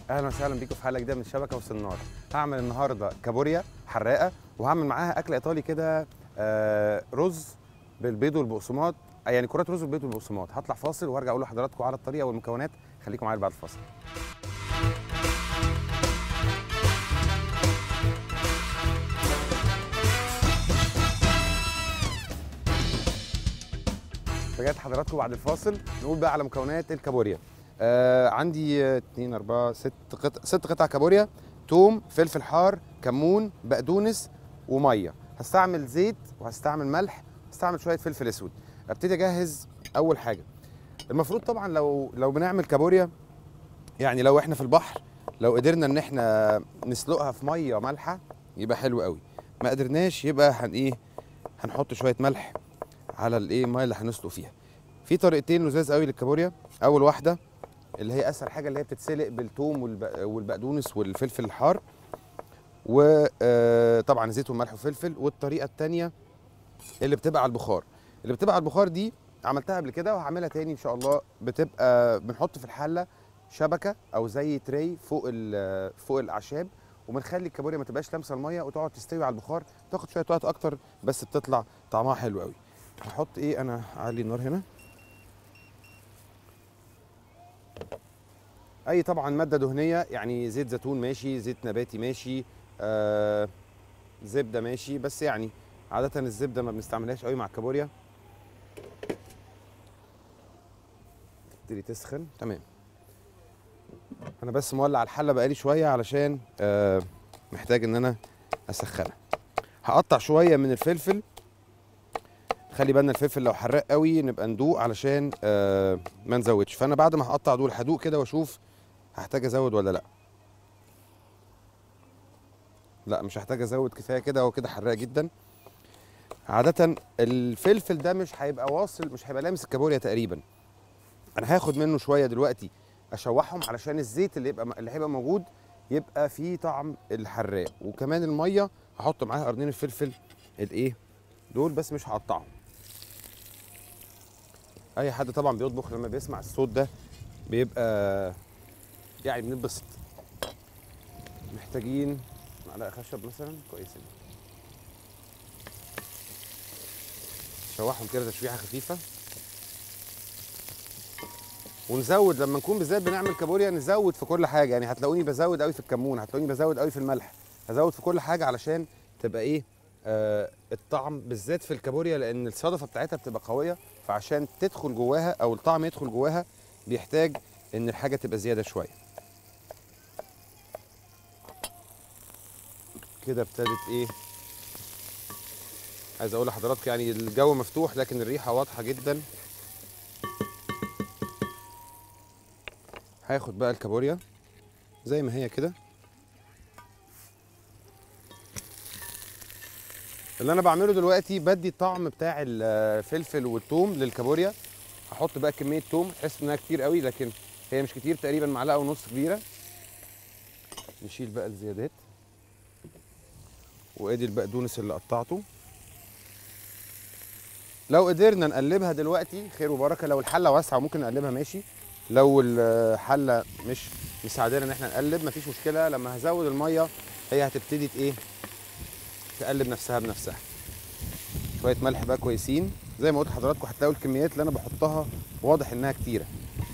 اهلا وسهلا بيكم في حلقه جديده من شبكه وسناره. هعمل النهارده كابوريا حراقه، وهعمل معاها اكل ايطالي كده. رز بالبيض والبقسماط، يعني كرات رز بالبيض والبقسماط. هطلع فاصل وارجع اقول لحضراتكم على الطريقه والمكونات. خليكم معايا بعد الفاصل. رجعت حضراتكم بعد الفاصل. نقول بقى على مكونات الكابوريا. عندي 2 4 6 قطع كابوريا، توم، فلفل حار، كمون، بقدونس، وميه. هستعمل زيت وهستعمل ملح، هستعمل شويه فلفل اسود. ابتدي اجهز. اول حاجه المفروض طبعا لو بنعمل كابوريا، يعني لو احنا في البحر، لو قدرنا ان احنا نسلقها في ميه مالحه يبقى حلو قوي. ما قدرناش يبقى هنحط شويه ملح على الميه اللي هنسلق فيها. في طريقتين لذاذ قوي للكابوريا. اول واحده اللي هي اسهل حاجه، اللي هي بتتسلق بالثوم والبقدونس والفلفل الحار، وطبعا زيت وملح وفلفل. والطريقه الثانيه اللي بتبقى على البخار. اللي بتبقى على البخار دي عملتها قبل كده وهعملها تاني ان شاء الله. بتبقى بنحط في الحله شبكه او زي تري فوق الاعشاب، وبنخلي الكابوريا ما تبقاش لامسه الميه وتقعد تستوي على البخار. تاخد شويه وقت اكتر بس بتطلع طعمها حلو قوي. هحط انا اعلي النار هنا. اي طبعا ماده دهنيه، يعني زيت زيتون ماشي، زيت نباتي ماشي، زبده ماشي، بس يعني عاده الزبده ما بنستعملهاش قوي مع الكابوريا. تبتدي تسخن. تمام. انا بس مولع الحله بقالي شويه علشان محتاج ان انا اسخنها. هقطع شويه من الفلفل. خلي بالنا الفلفل لو حراق قوي نبقى ندوق علشان ما نزودش. فانا بعد ما هقطع دول هدوق كده واشوف هحتاج ازود ولا لا. لا، مش هحتاج ازود، كفايه كده. هو كده حراق جدا. عاده الفلفل ده مش هيبقى واصل، مش هيبقى لامس الكابوريا تقريبا. انا هاخد منه شويه دلوقتي اشوحهم علشان الزيت اللي هيبقى موجود يبقى فيه طعم الحراق. وكمان الميه هحط معاها قرنين الفلفل دول، بس مش هقطعهم. اي حد طبعا بيطبخ لما بيسمع الصوت ده بيبقى يعني بنتبسط. محتاجين معلقه خشب مثلا كويسه. نشوحهم كده تشويحه خفيفه، ونزود لما نكون بالذات بنعمل كابوريا. نزود في كل حاجه، يعني هتلاقوني بزود قوي في الكمون، هتلاقوني بزود قوي في الملح. هزود في كل حاجه علشان تبقى الطعم بالذات في الكابوريا، لان الصدفه بتاعتها بتبقى قويه. فعشان تدخل جواها او الطعم يدخل جواها بيحتاج ان الحاجه تبقى زياده شويه. كده ابتدت عايز اقول لحضراتكم يعني الجو مفتوح لكن الريحه واضحه جدا. هاخد بقى الكابوريا زي ما هي كده. اللي انا بعمله دلوقتي بدي الطعم بتاع الفلفل والثوم للكابوريا. هحط بقى كميه ثوم، تحس انها كتير قوي لكن هي مش كتير، تقريبا معلقه ونص كبيره. نشيل بقى الزيادات. وادي البقدونس اللي قطعته. لو قدرنا نقلبها دلوقتي خير وبركه. لو الحله واسعه وممكن نقلبها ماشي. لو الحله مش مساعدانا ان احنا نقلب مفيش مشكله. لما هزود الميه هي هتبتدي تقلب نفسها بنفسها. شويه ملح بقى كويسين. زي ما قلت لحضراتكم هتلاقوا الكميات اللي انا بحطها واضح انها كتيره.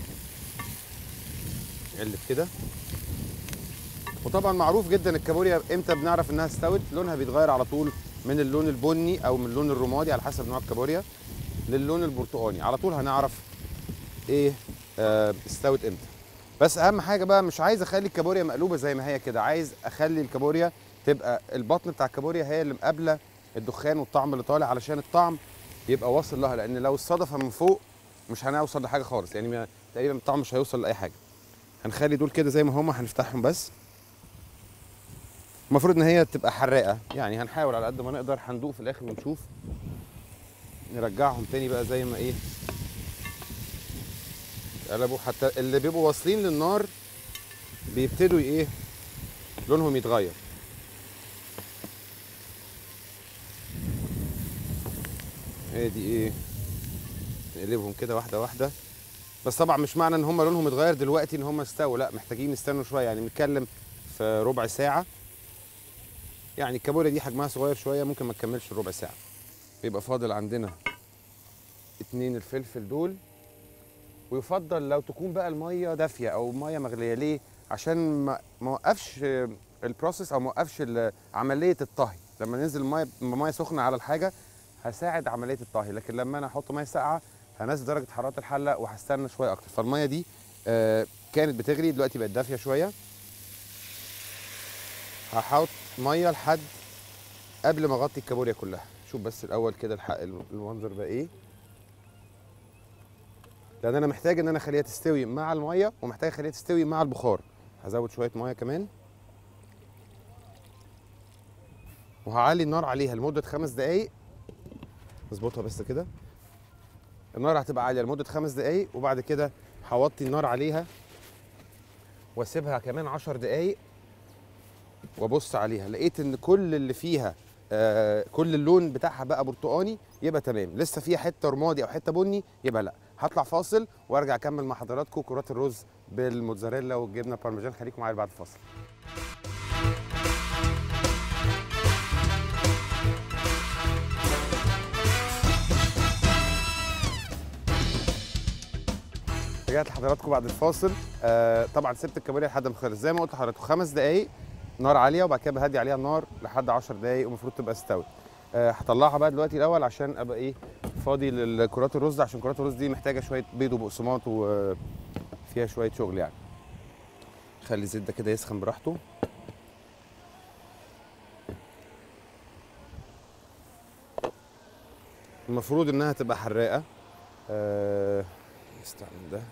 نقلب كده. وطبعا معروف جدا الكابوريا امتى بنعرف انها استوت. لونها بيتغير على طول من اللون البني او من اللون الرمادي على حسب نوع الكابوريا للون البرتقاني. على طول هنعرف استوت امتى. بس اهم حاجه بقى، مش عايز اخلي الكابوريا مقلوبه زي ما هي كده. عايز اخلي الكابوريا تبقى البطن بتاع الكابوريا هي اللي مقابله الدخان والطعم اللي طالع، علشان الطعم يبقى واصل لها. لان لو الصدفه من فوق مش هنوصل لحاجه خالص، يعني تقريبا الطعم مش هيوصل لاي حاجه. هنخلي دول كده زي ما هما، هنفتحهم بس. المفروض ان هي تبقى حراقه، يعني هنحاول على قد ما نقدر. هندوق في الاخر ونشوف. نرجعهم تاني بقى زي ما قلبوا. حتى اللي بيبقوا واصلين للنار بيبتدوا لونهم يتغير. ادي نقلبهم كده واحده واحده بس طبعا مش معنى ان هم لونهم اتغير دلوقتي ان هم استووا، لا محتاجين نستنوا شويه، يعني بنتكلم في ربع ساعه. يعني الكابوريا دي حجمها صغير شويه، ممكن ما تكملش ربع ساعه. بيبقى فاضل عندنا 2 الفلفل دول. ويفضل لو تكون بقى الميه دافيه او ميه مغليه، ليه؟ عشان ما اوقفش البروسيس او ما اوقفش عمليه الطهي. لما ننزل ميه سخنه على الحاجه هساعد عمليه الطهي، لكن لما انا احط ميه ساقعه هنزل درجه حراره الحله وهستنى شويه اكتر. فالميه دي كانت بتغلي، دلوقتي بقت دافيه شويه. هحط ميه لحد قبل ما اغطي الكابوريا كلها. شوف بس الاول كده المنظر بقى ايه، لان انا محتاج ان انا اخليها تستوي مع الميه ومحتاج اخليها تستوي مع البخار. هزود شويه ميه كمان وهعلي النار عليها لمده 5 دقائق. اظبطها بس كده، النار هتبقى عاليه لمده 5 دقائق، وبعد كده هوطي النار عليها واسيبها كمان 10 دقائق وابص عليها. لقيت ان كل اللي فيها كل اللون بتاعها بقى برتقاني، يبقى تمام. لسه فيها حته رمادي او حته بني، يبقى لا. هطلع فاصل وارجع اكمل مع حضراتكم كرات الرز بالموتزاريلا والجبنه بارميجان. خليكم معايا بعد الفاصل. رجعت لحضراتكم بعد الفاصل. طبعا سبت الكابوريا لحد ما خلص زي ما قلت لحضراتكم 5 دقائق نار عاليه، وبعد كده بهدي عليها النار لحد 10 دقائق ومفروض تبقى استوت. هطلعها بقى دلوقتي الاول عشان ابقى ايه فاضي لكرات الرز، عشان كرات الرز دي محتاجه شويه بيض وبقسماط وفيها شويه شغل يعني. خلي الزيت ده كده يسخن براحته. المفروض انها تبقى حراقه. نستعمل ده.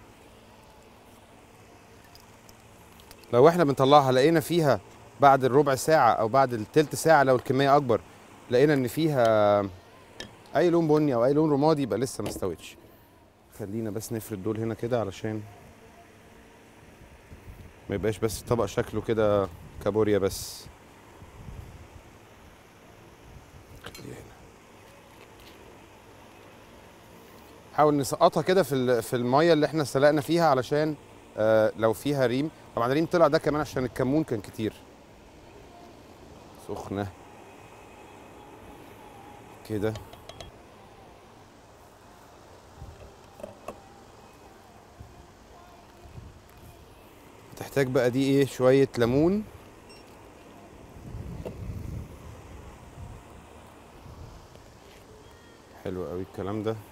لو احنا بنطلعها لقينا فيها بعد الربع ساعه او بعد التلت ساعه، لو الكميه اكبر لقينا ان فيها اي لون بني او اي لون رمادي، يبقى لسه ما استوتش. خلينا بس نفرد دول هنا كده علشان ما يبقاش بس الطبق شكله كده كابوريا بس. خليها هنا. حاول نسقطها كده في الميه اللي احنا سلقنا فيها علشان لو فيها ريم. طبعا الريم طلع ده كمان عشان الكمون كان كتير. سخنه كده. تحتاج بقى دي ايه شويه ليمون. حلو قوي الكلام ده.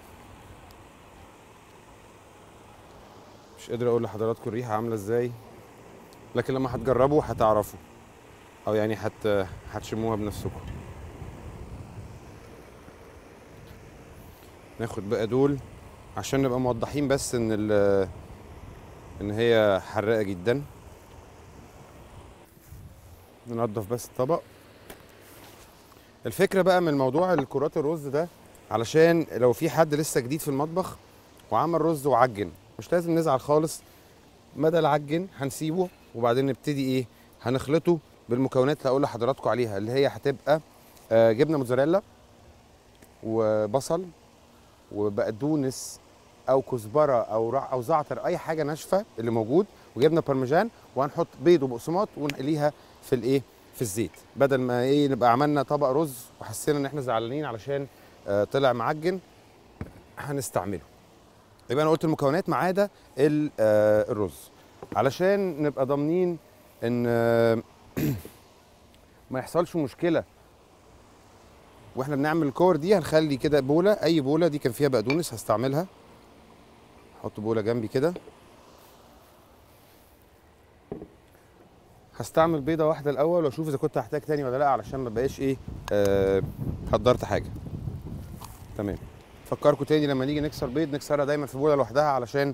مش قادر اقول لحضراتكم الريحه عامله ازاي، لكن لما هتجربوا هتعرفوا، او يعني هتشموها بنفسكم. ناخد بقى دول عشان نبقى موضحين بس ان هي حراقه جدا. ننضف بس الطبق. الفكره بقى من موضوع الكرات الرز ده، علشان لو في حد لسه جديد في المطبخ وعمل رز وعجن، مش لازم نزعل خالص. مدى العجن هنسيبه وبعدين نبتدي ايه هنخلطه بالمكونات اللي هقول لحضراتكم عليها، اللي هي هتبقى جبنه موتزاريلا وبصل وبقدونس او كزبره او زعتر، اي حاجه ناشفه اللي موجود، وجبنه بارميجان. وهنحط بيض وبقسماط ونقليها في الايه في الزيت، بدل ما ايه نبقى عملنا طبق رز وحسينا ان احنا زعلانين علشان طلع معجن هنستعمله. يبقى انا قلت المكونات ما عدا الرز علشان نبقى ضامنين ان ما يحصلش مشكله واحنا بنعمل الكور دي. هنخلي كده بوله، اي بوله دي كان فيها بقدونس هستعملها. احط بوله جنبي كده. هستعمل بيضه واحده الاول واشوف اذا كنت هحتاج تاني ولا لا، علشان ما بقاش ايه حضرت حاجه. تمام. فكركم تاني لما نيجي نكسر بيض نكسرها دايما في بوله لوحدها علشان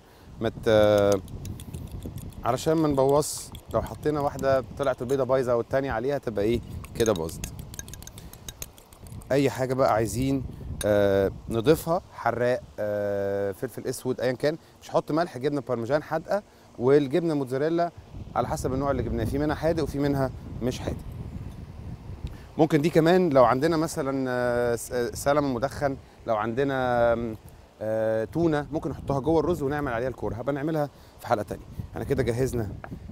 ما نبوظ. لو حطينا واحده طلعت البيضه بايظه والتانيه عليها تبقى ايه كده باظت. اي حاجه بقى عايزين نضيفها، حراق فلفل اسود ايا كان. مش هحط ملح. جبنه بارميجان حادقه، والجبنه موتزاريلا على حسب النوع اللي جبناه، في منها حادق وفي منها مش حادق. ممكن دي كمان لو عندنا مثلا سلمون مدخن، لو عندنا تونه ممكن نحطها جوه الرز ونعمل عليها الكوره، هبقى نعملها في حلقه تانية. احنا كده جهزنا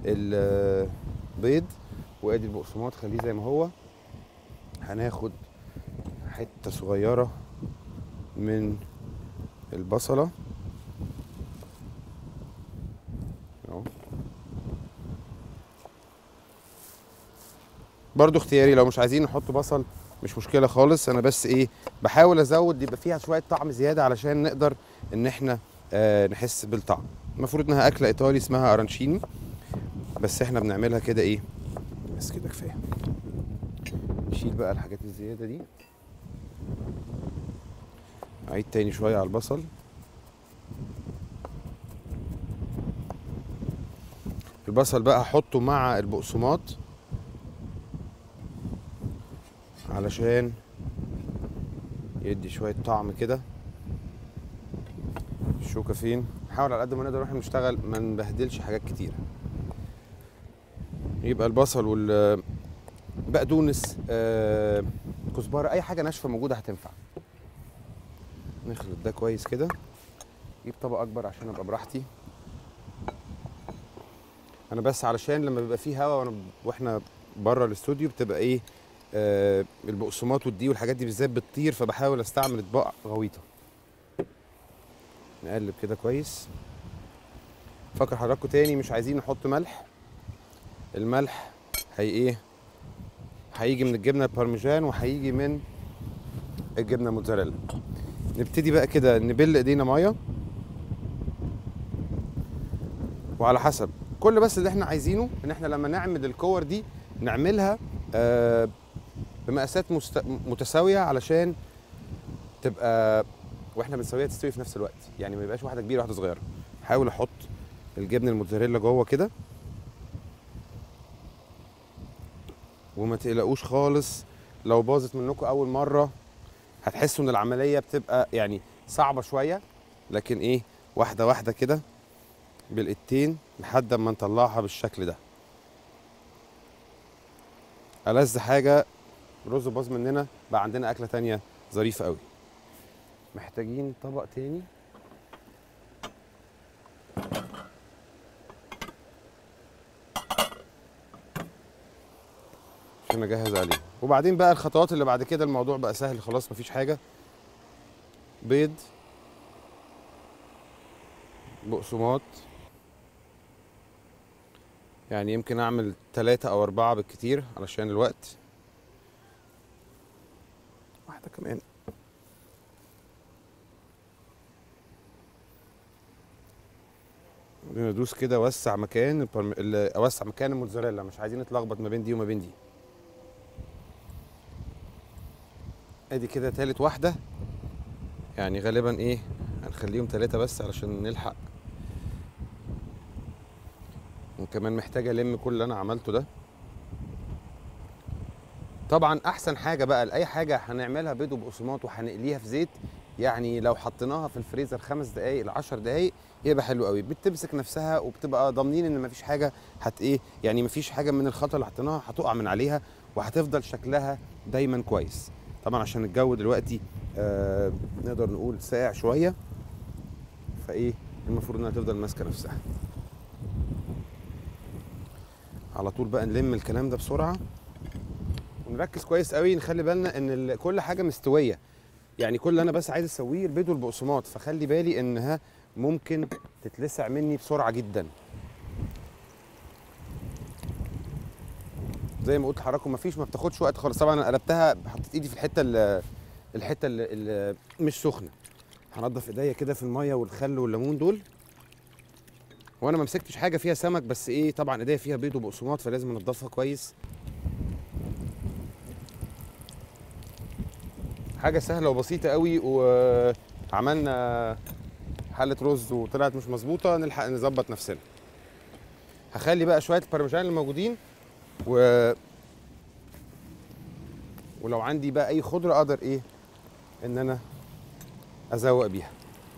البيض وادي البقسماط خليه زي ما هو. هناخد حته صغيره من البصله اهو، برضو اختياري، لو مش عايزين نحط بصل مش مشكله خالص. انا بس ايه بحاول ازود يبقى فيها شويه طعم زياده علشان نقدر ان احنا نحس بالطعم. المفروض انها اكله ايطالي اسمها ارانشيني، بس احنا بنعملها كده ايه، بس كده كفايه. نشيل بقى الحاجات الزياده دي، اعيد تاني شويه على البصل. البصل بقى هحطه مع البقسماط علشان يدي شويه طعم كده. الشوكه فين؟ نحاول على قد ما نقدر واحنا بنشتغل ما نبهدلش حاجات كتير. يبقى البصل والبقدونس كزبره اي حاجه ناشفه موجوده هتنفع. نخلط ده كويس كده، نجيب طبق اكبر عشان ابقى براحتي انا، بس علشان لما بيبقى فيه هوا واحنا بره الاستوديو بتبقى ايه البقسماط والدقيق والحاجات دي بالذات بتطير، فبحاول استعمل اطباق غويطه. نقلب كده كويس. فكر حضراتكم تاني مش عايزين نحط ملح، الملح هيجي من الجبنه البارميجان وهيجي من الجبنه موتزاريلا. نبتدي بقى كده نبل ايدينا ميه، وعلى حسب كل بس اللي احنا عايزينه ان احنا لما نعمل الكور دي نعملها بمقاسات متساويه علشان تبقى واحنا بنسويها تستوي في نفس الوقت، يعني ما يبقاش واحده كبيره واحده صغيره. حاول احط الجبنه الموتزاريلا جوه كده، وما تقلقوش خالص لو باظت منكم اول مره، هتحسوا ان العمليه بتبقى يعني صعبه شويه، لكن ايه واحده واحده كده بالايدين لحد ما نطلعها بالشكل ده. ألذ حاجه رز باظ مننا بقى عندنا اكله تانية ظريفه قوي. محتاجين طبق تاني عشان اجهز عليه، وبعدين بقى الخطوات اللي بعد كده الموضوع بقى سهل خلاص مفيش حاجه. بيض، بقسماط، يعني يمكن اعمل 3 أو 4 بالكتير علشان الوقت. واحده كمان. ندوس كده اوسع مكان اوسع مكان الموتزاريلا، مش عايزين نتلخبط ما بين دي وما بين دي. ادي كده تالت واحده، يعني غالبا ايه هنخليهم 3 بس علشان نلحق، وكمان محتاجه الم كل اللي انا عملته ده. طبعا احسن حاجه بقى لاي حاجه هنعملها بيض وبقسماط وهنقليها في زيت، يعني لو حطيناها في الفريزر 5 دقائق ل 10 دقائق يبقى حلو قوي، بتمسك نفسها وبتبقى ضامنين ان مفيش حاجه يعني مفيش حاجه من الخلطه اللي حطيناها هتقع من عليها، وهتفضل شكلها دايما كويس. طبعا عشان الجو دلوقتي نقدر نقول ساقع شويه، فايه المفروض انها تفضل ماسكه نفسها. على طول بقى نلم الكلام ده بسرعه ونركز كويس قوي، نخلي بالنا ان كل حاجه مستويه، يعني كل اللي انا بس عايز اسويه البيض والبقسماط، فخلي بالي انها ممكن تتلسع مني بسرعه جدا. زي ما قلت لحضراتكم ما بتاخدش وقت خالص. طبعا انا قلبتها حطيت ايدي في الحته اللي مش سخنه. هنضف ايديا كده في الميه والخل والليمون دول، وانا ما مسكتش حاجه فيها سمك، بس ايه طبعا ايديا فيها بيض وبقسماط فلازم انضفها كويس. حاجه سهله وبسيطه قوي، وعملنا حله رز وطلعت مش مظبوطه نلحق نظبط نفسنا. هخلي بقى شويه البارميجان اللي موجودين ولو عندي بقى اي خضره اقدر ايه ان انا ازوق بيها.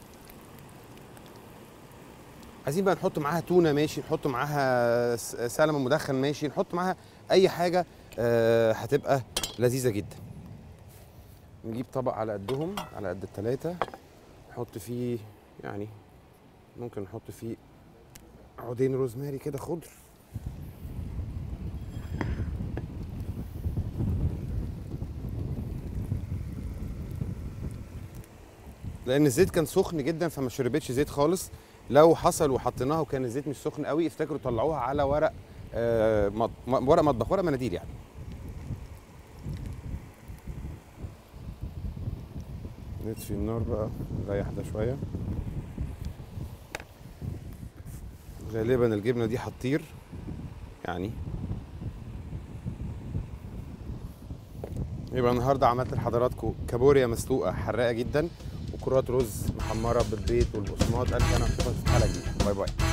عايزين بقى نحط معاها تونه ماشي، نحط معاها سلمون مدخن ماشي، نحط معاها اي حاجه هتبقى لذيذه جدا. نجيب طبق على قدهم على قد ال3، نحط فيه يعني ممكن نحط فيه عودين روزماري كده خضر. لان الزيت كان سخن جدا فما شربتش زيت خالص. لو حصل وحطيناها وكان الزيت مش سخن قوي افتكروا طلعوها على ورق ورق مطبخ، ورق مناديل يعني. نطفي النار بقى نريح ده شويه. غالبا الجبنه دي هتطير يعني. يبقى النهارده عملت لحضراتكم كابوريا مسلوقه حراقه جدا وكرات رز محمره بالبيض والبقسماط. الف انا اشوفكم في حلقه جديده. باي باي.